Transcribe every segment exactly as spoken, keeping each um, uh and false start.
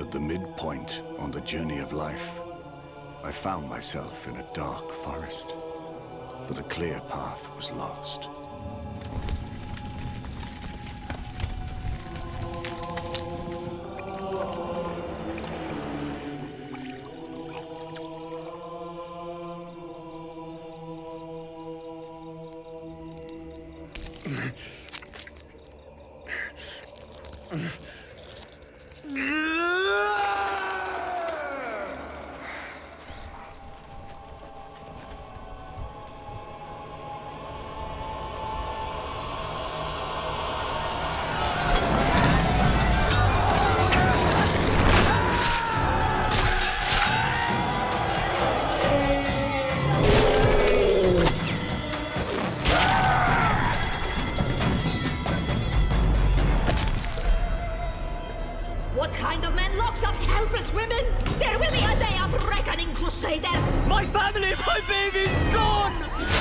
At the midpoint on the journey of life, I found myself in a dark forest, for the clear path was lost. What kind of man locks up helpless women? There will be a day of reckoning, Crusader! My family, my baby's gone!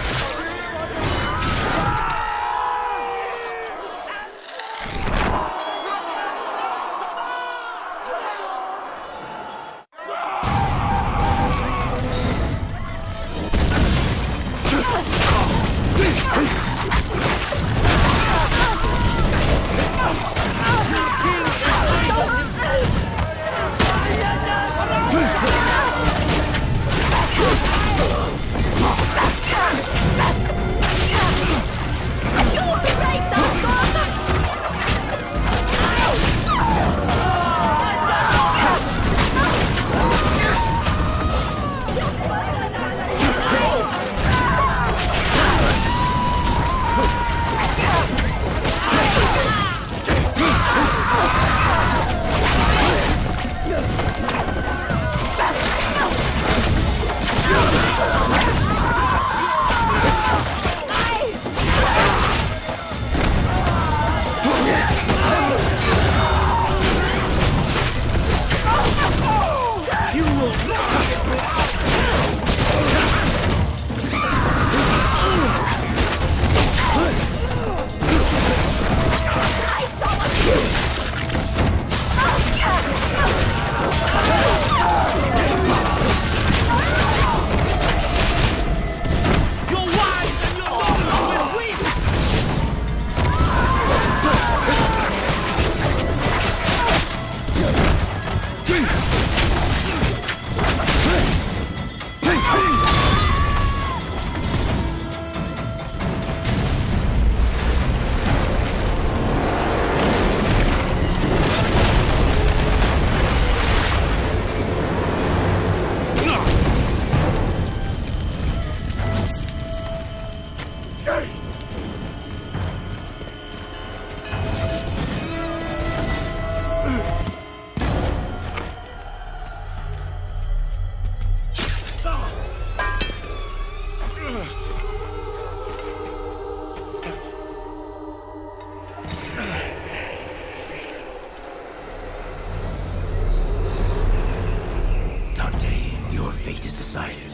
Fate is decided.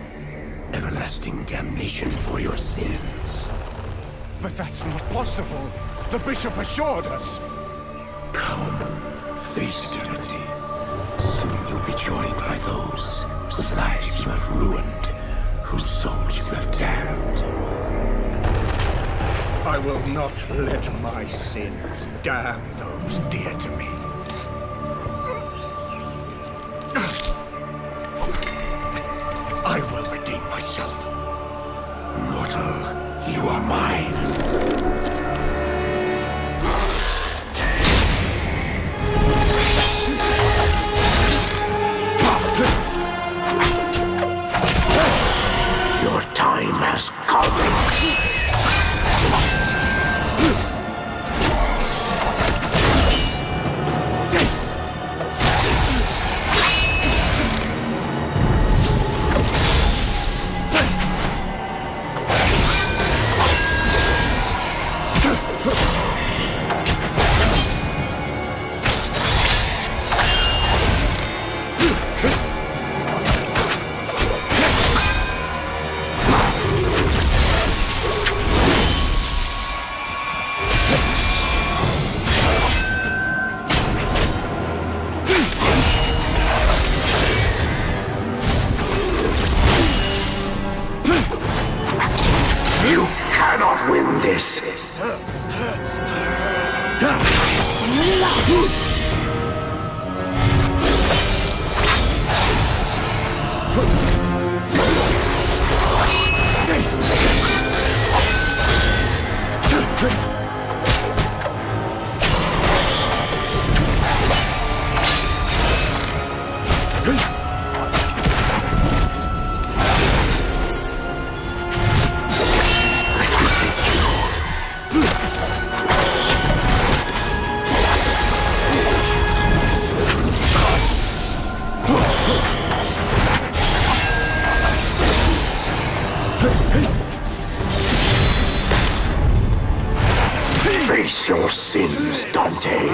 Everlasting damnation for your sins. But that's not possible. The bishop assured us. Come, face eternity. Soon you'll be joined by those whose lives you have ruined, whose souls you have damned. I will not let my sins damn those dear to me. I will redeem myself. Mortal, you are mine. Your time has come. cannot win this. Face your sins, Dante.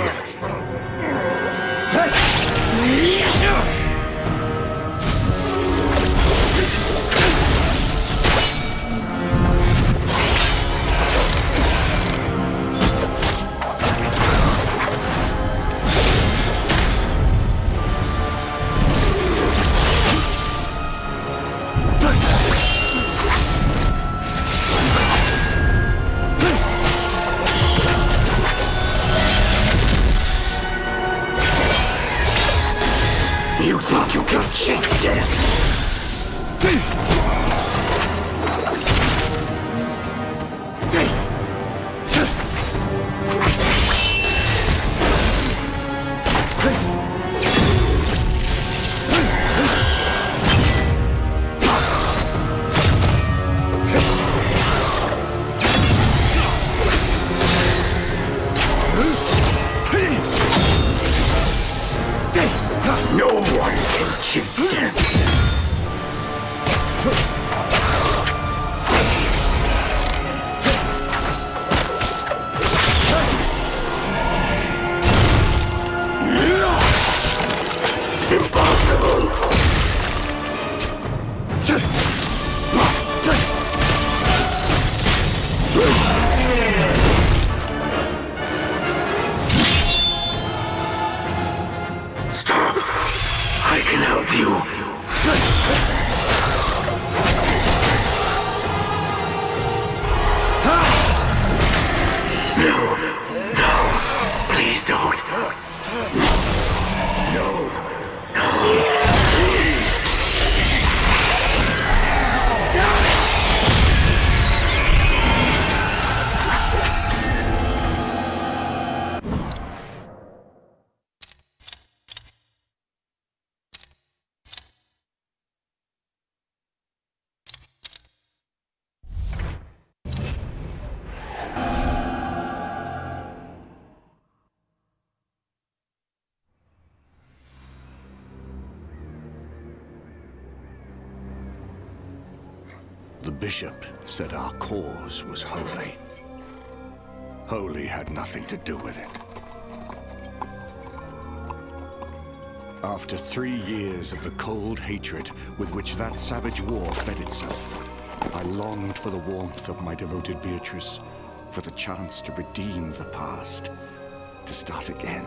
You think you can cheat death? No one can cheat death. Impossible. Stop. I can help you. No, no, please don't. No, no, please. The bishop said our cause was holy. Holy had nothing to do with it. After three years of the cold hatred with which that savage war fed itself, I longed for the warmth of my devoted Beatrice, for the chance to redeem the past, to start again.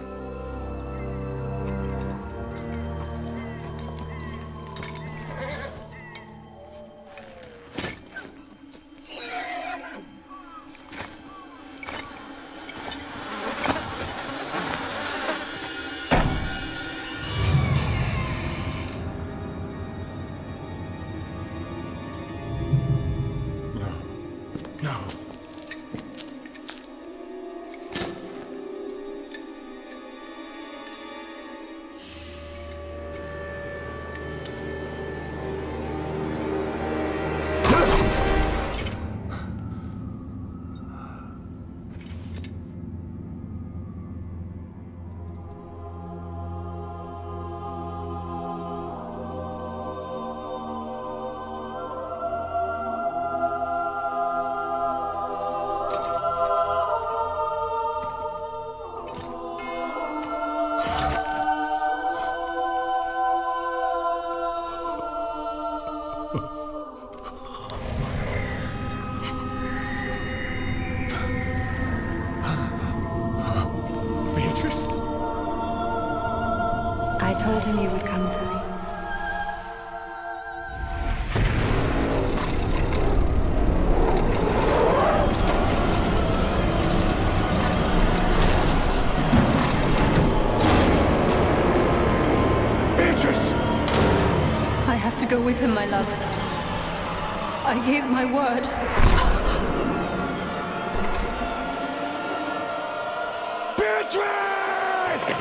No. I told him you would come for me. him my love. I gave my word. Beatrice!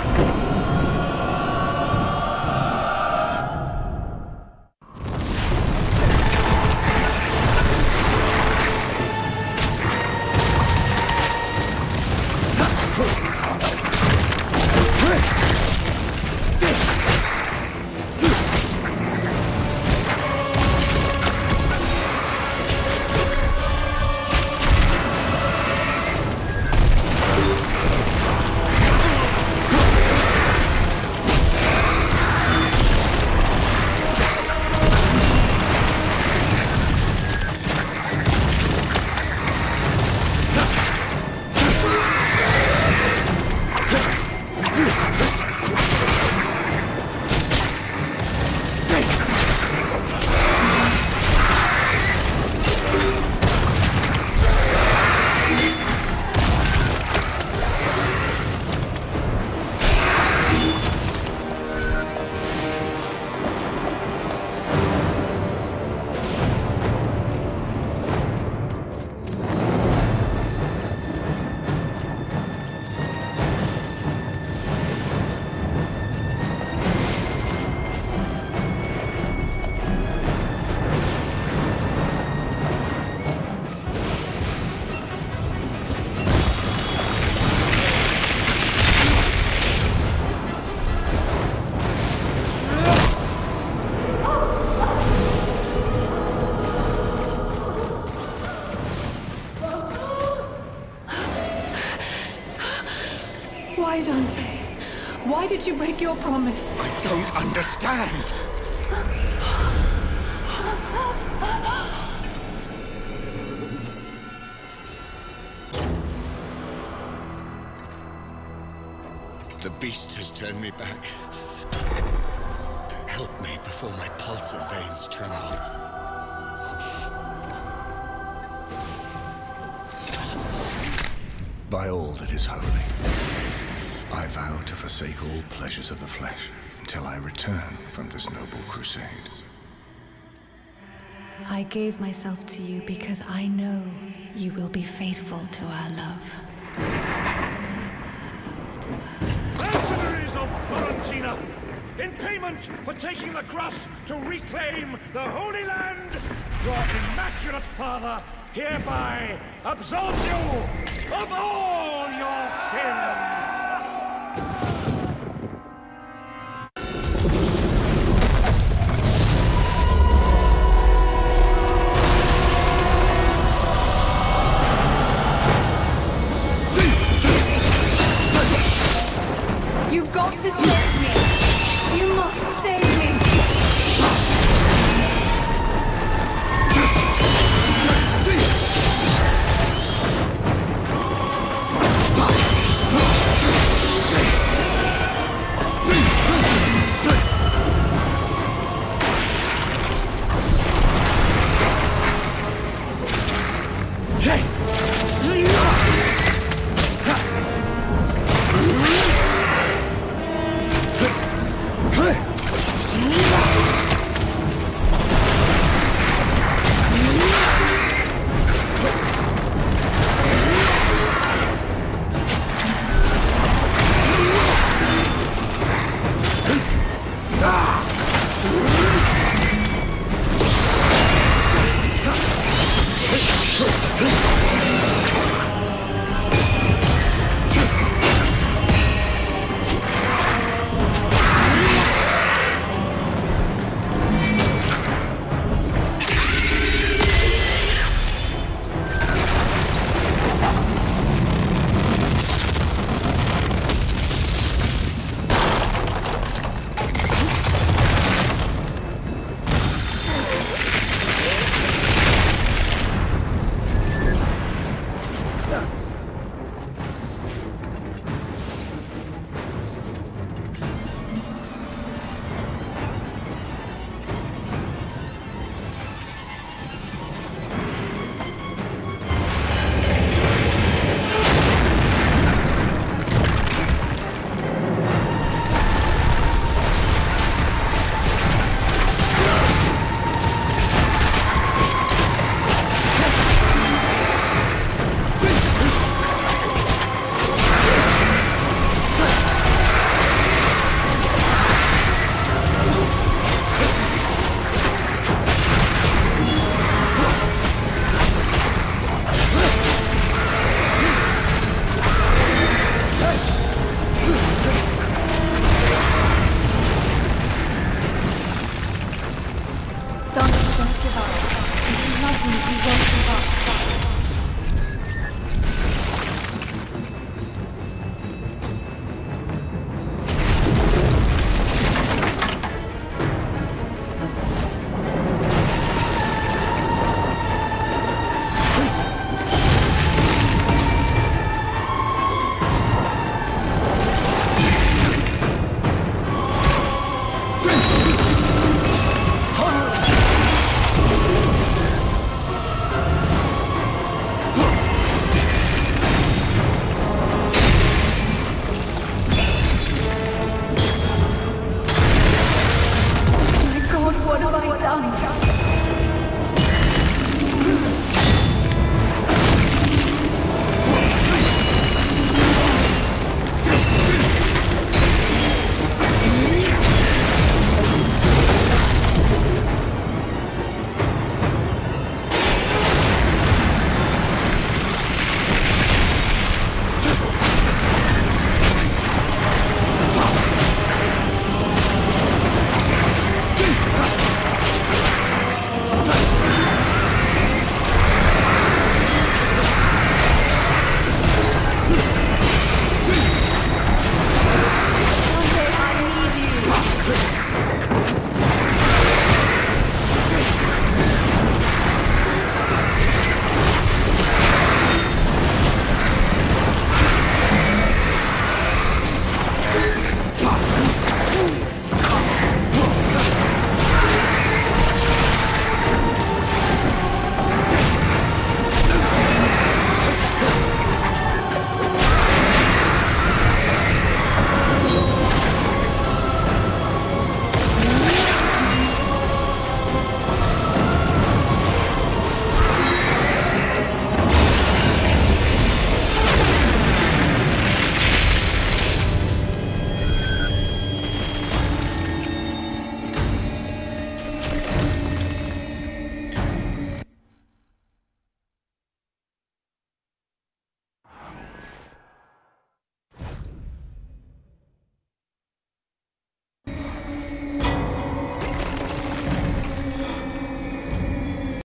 Why, Dante? Why did you break your promise? I don't understand! The beast has turned me back. Help me before my pulse and veins tremble. By all that is holy, I vow to forsake all pleasures of the flesh until I return from this noble crusade. I gave myself to you because I know you will be faithful to our love. Mercenaries of Florentina, in payment for taking the cross to reclaim the Holy Land, your immaculate father hereby absolves you of all your sins. You've got to save me! You must save me! Hey!